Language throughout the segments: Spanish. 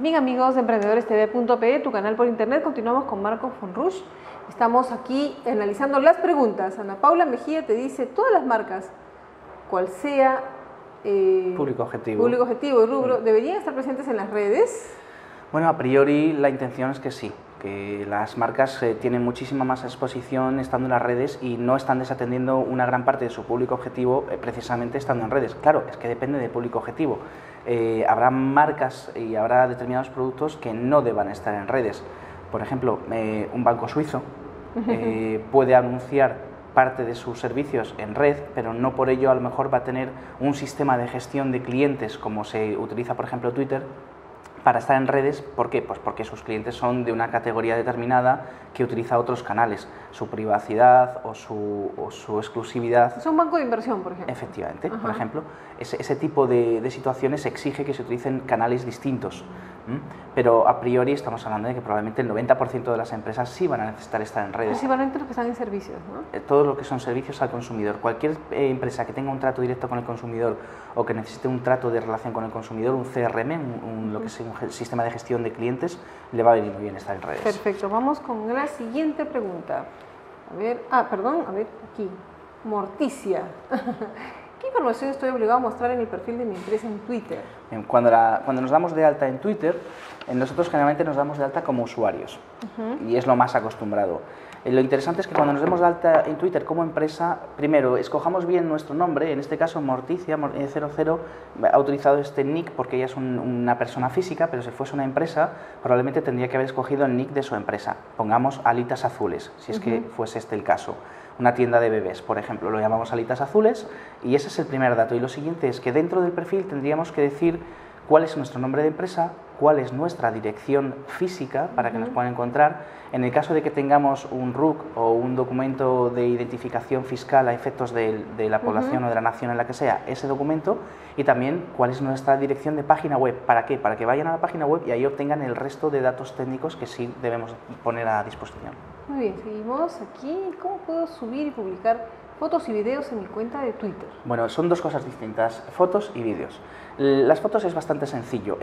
Bien, amigos de Emprendedorestv.pe, tu canal por internet, continuamos con Marco Fonrush. Estamos aquí analizando las preguntas. Ana Paula Mejía te dice, todas las marcas, cual sea público objetivo y rubro, ¿deberían estar presentes en las redes? Bueno, a priori la intención es que sí, que las marcas tienen muchísima más exposición estando en las redes y no están desatendiendo una gran parte de su público objetivo precisamente estando en redes. Claro, es que depende del público objetivo. Habrá marcas y habrá determinados productos que no deban estar en redes. Por ejemplo, un banco suizo puede anunciar parte de sus servicios en red, pero no por ello a lo mejor va a tener un sistema de gestión de clientes como se utiliza, por ejemplo, Twitter, para estar en redes. ¿Por qué? Pues porque sus clientes son de una categoría determinada que utiliza otros canales, su privacidad o su exclusividad. Es un banco de inversión, por ejemplo. Efectivamente, por ejemplo, ese tipo de situaciones exige que se utilicen canales distintos. Pero a priori estamos hablando de que probablemente el 90% de las empresas sí van a necesitar estar en redes. Principalmente los que están en servicios, ¿no? Todo lo que son servicios al consumidor. Cualquier empresa que tenga un trato directo con el consumidor o que necesite un trato de relación con el consumidor, un CRM, lo que sea un sistema de gestión de clientes, le va a venir muy bien estar en redes. Perfecto, vamos con la siguiente pregunta. A ver, aquí, Morticia. ¿Qué información estoy obligado a mostrar en el perfil de mi empresa en Twitter? Bien, cuando nos damos de alta en Twitter, nosotros generalmente nos damos de alta como usuarios y es lo más acostumbrado. Lo interesante es que cuando nos demos de alta en Twitter como empresa, primero escojamos bien nuestro nombre. En este caso Morticia 00 ha utilizado este nick porque ella es una persona física, pero si fuese una empresa probablemente tendría que haber escogido el nick de su empresa. Pongamos Alitas Azules, si es que fuese este el caso. Una tienda de bebés, por ejemplo, lo llamamos Alitas Azules y ese es el primer dato. Y lo siguiente es que dentro del perfil tendríamos que decir cuál es nuestro nombre de empresa, cuál es nuestra dirección física para que nos puedan encontrar. En el caso de que tengamos un RUC o un documento de identificación fiscal a efectos de la población o de la nación en la que sea, ese documento, y también cuál es nuestra dirección de página web. ¿Para qué? Para que vayan a la página web y ahí obtengan el resto de datos técnicos que sí debemos poner a disposición. Muy bien, seguimos aquí. ¿Cómo puedo subir y publicar fotos y videos en mi cuenta de Twitter? Bueno, son dos cosas distintas, fotos y vídeos. Las fotos es bastante sencillo.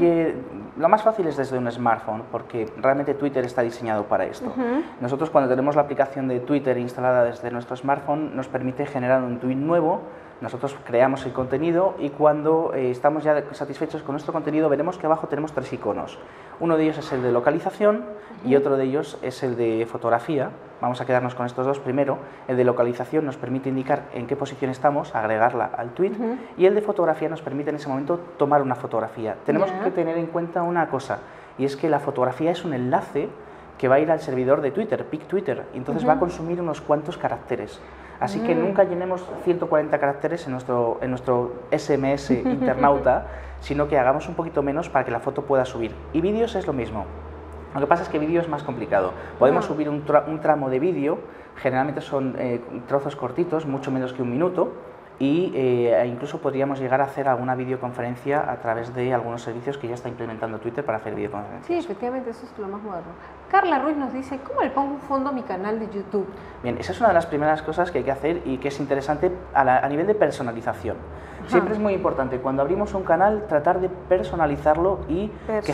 Lo más fácil es desde un smartphone, porque realmente Twitter está diseñado para esto. Nosotros cuando tenemos la aplicación de Twitter instalada desde nuestro smartphone, nos permite generar un tweet nuevo. Nosotros creamos el contenido y cuando estamos ya satisfechos con nuestro contenido veremos que abajo tenemos tres iconos. Uno de ellos es el de localización y otro de ellos es el de fotografía. Vamos a quedarnos con estos dos primero. El de localización nos permite indicar en qué posición estamos, agregarla al tweet, y el de fotografía nos permite en ese momento tomar una fotografía. Tenemos que tener en cuenta una cosa, y es que la fotografía es un enlace que va a ir al servidor de Twitter, PicTwitter, y entonces va a consumir unos cuantos caracteres. Así que nunca llenemos 140 caracteres en nuestro SMS internauta, sino que hagamos un poquito menos para que la foto pueda subir. Y vídeos es lo mismo. Lo que pasa es que vídeo es más complicado. Podemos subir un tramo de vídeo, generalmente son trozos cortitos, mucho menos que un minuto, y incluso podríamos llegar a hacer alguna videoconferencia a través de algunos servicios que ya está implementando Twitter para hacer videoconferencias. Sí, efectivamente, eso es lo más moderno. Carla Ruiz nos dice, ¿cómo le pongo un fondo a mi canal de YouTube? Bien, esa es una de las primeras cosas que hay que hacer y que es interesante a nivel de personalización. Siempre es muy importante cuando abrimos un canal tratar de personalizarlo y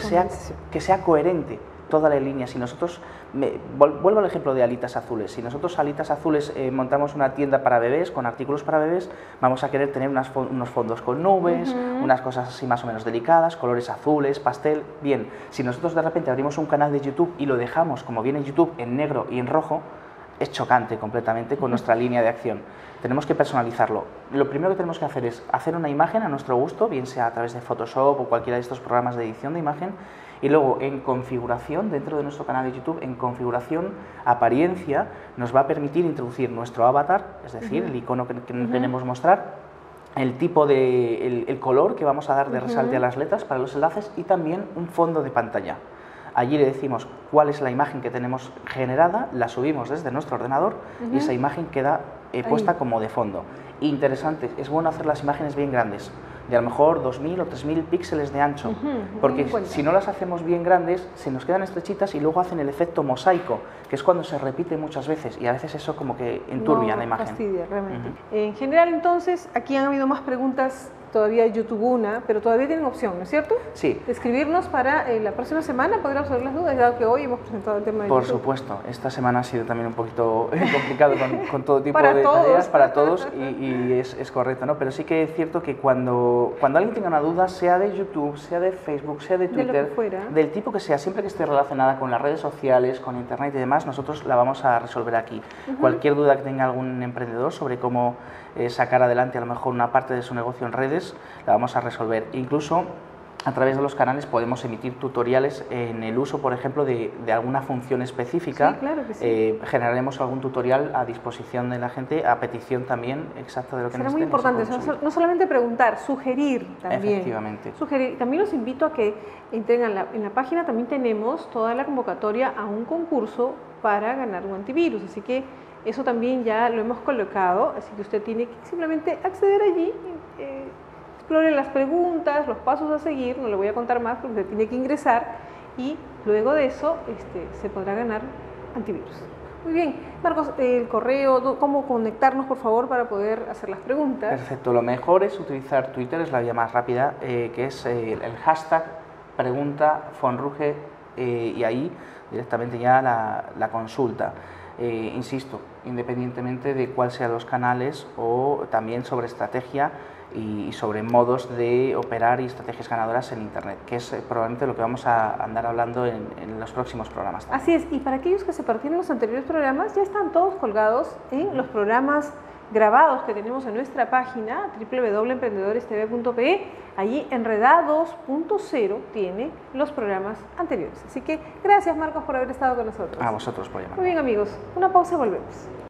que sea coherente toda la línea. Si nosotros, vuelvo al ejemplo de Alitas Azules, si nosotros Alitas Azules montamos una tienda para bebés, con artículos para bebés, vamos a querer tener unos fondos con nubes, unas cosas así más o menos delicadas, colores azules, pastel. Bien, si nosotros de repente abrimos un canal de YouTube y lo dejamos como viene YouTube en negro y en rojo, es chocante completamente con nuestra línea de acción. Tenemos que personalizarlo. Lo primero que tenemos que hacer es hacer una imagen a nuestro gusto, bien sea a través de Photoshop o cualquiera de estos programas de edición de imagen, y luego en configuración, dentro de nuestro canal de YouTube, en configuración, apariencia, nos va a permitir introducir nuestro avatar, es decir, el icono que queremos mostrar, el tipo el color que vamos a dar de resalte a las letras para los enlaces y también un fondo de pantalla. Allí le decimos cuál es la imagen que tenemos generada, la subimos desde nuestro ordenador y esa imagen queda puesta como de fondo. Interesante, es bueno hacer las imágenes bien grandes, de a lo mejor 2000 o 3000 píxeles de ancho, porque si no las hacemos bien grandes se nos quedan estrechitas y luego hacen el efecto mosaico, que es cuando se repite muchas veces y a veces eso como que enturbia la imagen. Fastidia, realmente. En general, entonces, aquí han habido más preguntas todavía YouTube una, pero todavía tienen opción, ¿no es cierto? Sí. Escribirnos para la próxima semana, poder resolver las dudas, dado que hoy hemos presentado el tema de Por YouTube. supuesto, esta semana ha sido también un poquito complicado con todo tipo Para de todos. tareas para todos y es correcto, ¿no? Pero sí que es cierto que cuando alguien tenga una duda, sea de YouTube, sea de Facebook, sea de Twitter, de lo que fuera, del tipo que sea, siempre que esté relacionada con las redes sociales, con Internet y demás, nosotros la vamos a resolver aquí. Cualquier duda que tenga algún emprendedor sobre cómo sacar adelante a lo mejor una parte de su negocio en redes, la vamos a resolver. Incluso a través de los canales podemos emitir tutoriales en el uso, por ejemplo, de alguna función específica. Sí, claro que sí. Generaremos algún tutorial a disposición de la gente, a petición también exacta de lo que necesitemos. Será muy importante, no solamente preguntar, sugerir también. Efectivamente. Sugerir. También los invito a que entren en la página, también tenemos toda la convocatoria a un concurso para ganar un antivirus, así que eso también ya lo hemos colocado, así que usted tiene que simplemente acceder allí, explore las preguntas, los pasos a seguir, no le voy a contar más porque usted tiene que ingresar y luego de eso se podrá ganar antivirus. Muy bien, Marcos, el correo, cómo conectarnos por favor para poder hacer las preguntas. Perfecto, lo mejor es utilizar Twitter, es la vía más rápida, que es el hashtag preguntafonruge y ahí directamente ya la consulta. Insisto, independientemente de cuál sean los canales o también sobre estrategia y sobre modos de operar y estrategias ganadoras en Internet, que es probablemente lo que vamos a andar hablando en los próximos programas también. Así es, y para aquellos que se perdieron los anteriores programas, ya están todos colgados en los programas grabados que tenemos en nuestra página www.emprendedorestv.pe. Allí Enredados.0 tiene los programas anteriores. Así que gracias, Marcos, por haber estado con nosotros. A vosotros por llamar. Muy bien, amigos, una pausa y volvemos.